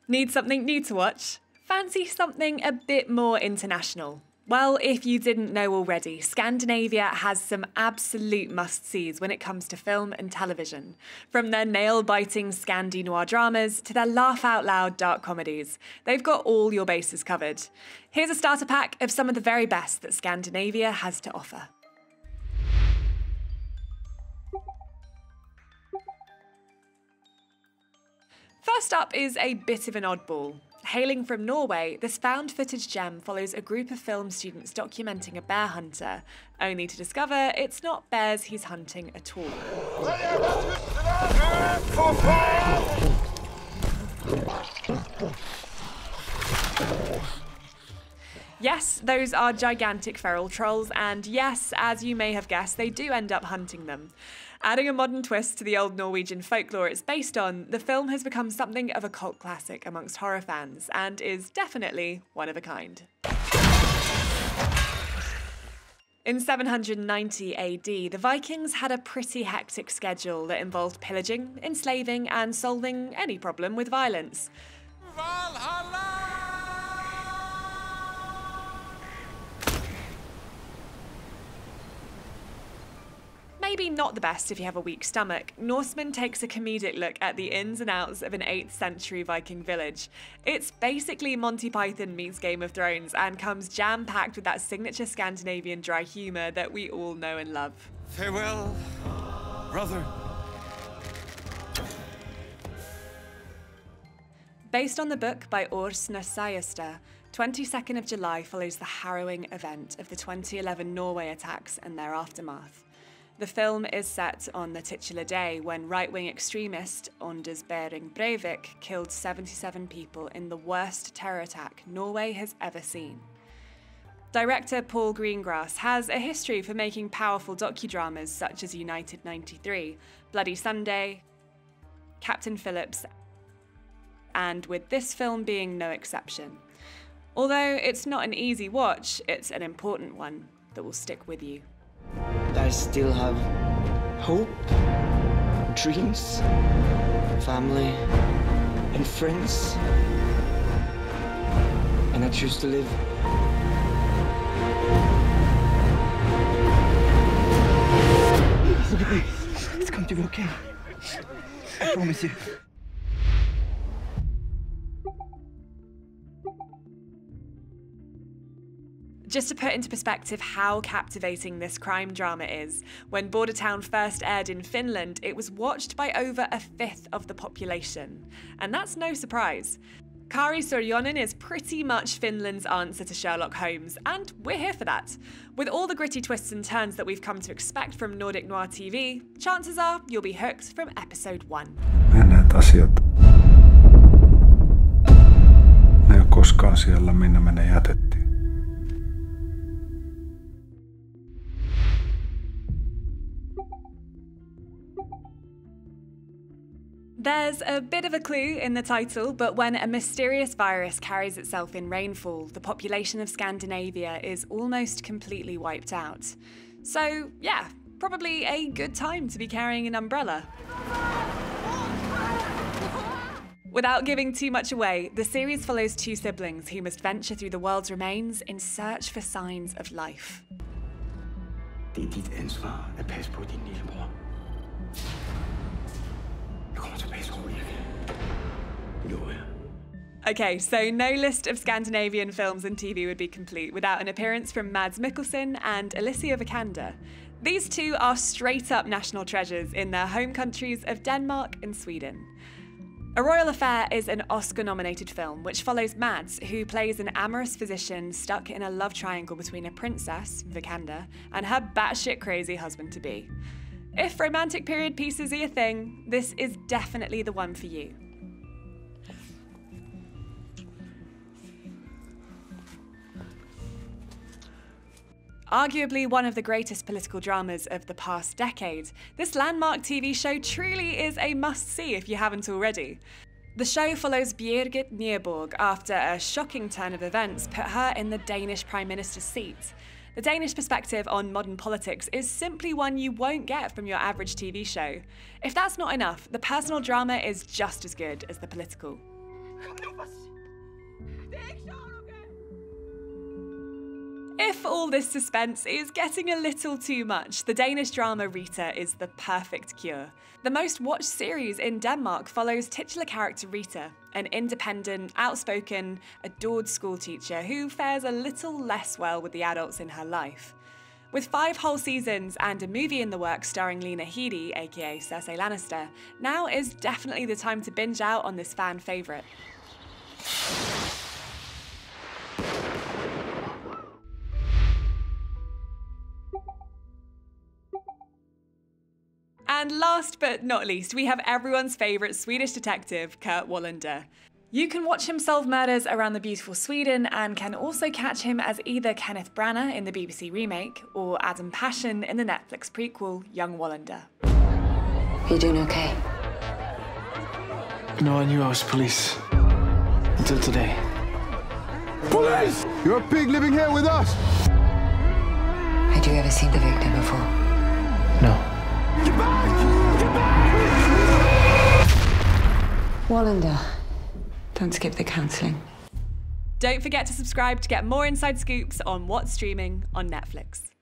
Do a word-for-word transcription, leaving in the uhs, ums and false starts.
Need something new to watch? Fancy something a bit more international? Well, if you didn't know already, Scandinavia has some absolute must-sees when it comes to film and television. From their nail-biting Scandi noir dramas to their laugh-out-loud dark comedies, they've got all your bases covered. Here's a starter pack of some of the very best that Scandinavia has to offer. First up is a bit of an oddball. Hailing from Norway, this found-footage gem follows a group of film students documenting a bear hunter, only to discover it's not bears he's hunting at all. Yes, those are gigantic feral trolls, and yes, as you may have guessed, they do end up hunting them. Adding a modern twist to the old Norwegian folklore it's based on, the film has become something of a cult classic amongst horror fans, and is definitely one of a kind. In seven hundred ninety A D, the Vikings had a pretty hectic schedule that involved pillaging, enslaving, and solving any problem with violence. Valhalla! Maybe not the best if you have a weak stomach, Norseman takes a comedic look at the ins and outs of an eighth century Viking village. It's basically Monty Python meets Game of Thrones and comes jam-packed with that signature Scandinavian dry humour that we all know and love. Farewell, brother. Based on the book by Årsne Sayestad, twenty-second of July follows the harrowing event of the twenty eleven Norway attacks and their aftermath. The film is set on the titular day when right-wing extremist Anders Behring Breivik killed seventy-seven people in the worst terror attack Norway has ever seen. Director Paul Greengrass has a history for making powerful docudramas such as United ninety-three, Bloody Sunday, Captain Phillips, and with this film being no exception. Although it's not an easy watch, it's an important one that will stick with you. I still have hope, dreams, family, and friends. And I choose to live. It's okay. It's going to be okay. I promise you. Just to put into perspective how captivating this crime drama is, when Bordertown first aired in Finland, it was watched by over a fifth of the population. And that's no surprise. Kari Sorjonen is pretty much Finland's answer to Sherlock Holmes, and we're here for that. With all the gritty twists and turns that we've come to expect from Nordic noir T V, chances are you'll be hooked from episode one. Menneet asiat. Ne ei ole koskaan siellä, minne me ne jätettiin. There's a bit of a clue in the title, but when a mysterious virus carries itself in rainfall, the population of Scandinavia is almost completely wiped out. So, yeah, probably a good time to be carrying an umbrella. Without giving too much away, the series follows two siblings who must venture through the world's remains in search for signs of life. Det er dit ansvar at passe på din lillebror. Okay, so no list of Scandinavian films and T V would be complete without an appearance from Mads Mikkelsen and Alicia Vikander. These two are straight-up national treasures in their home countries of Denmark and Sweden. A Royal Affair is an Oscar-nominated film which follows Mads, who plays an amorous physician stuck in a love triangle between a princess, Vikander, and her batshit crazy husband-to-be. If romantic period pieces are your thing, this is definitely the one for you. Arguably one of the greatest political dramas of the past decade, this landmark T V show truly is a must-see if you haven't already. The show follows Birgit Nyborg after a shocking turn of events put her in the Danish Prime Minister's seat. The Danish perspective on modern politics is simply one you won't get from your average T V show. If that's not enough, the personal drama is just as good as the political. If all this suspense is getting a little too much, the Danish drama Rita is the perfect cure. The most watched series in Denmark follows titular character Rita, an independent, outspoken, adored schoolteacher who fares a little less well with the adults in her life. With five whole seasons and a movie in the works starring Lena Headey, aka Cersei Lannister, now is definitely the time to binge out on this fan favourite. And last but not least, we have everyone's favourite Swedish detective, Kurt Wallander. You can watch him solve murders around the beautiful Sweden and can also catch him as either Kenneth Branagh in the B B C remake or Adam Passion in the Netflix prequel, Young Wallander. You doing okay? No, I knew I was police. Until today. Police! You're a pig living here with us! Had you ever seen the victim before? No. Get back! Get back! Wallander, don't skip the counselling. Don't forget to subscribe to get more inside scoops on what's streaming on Netflix.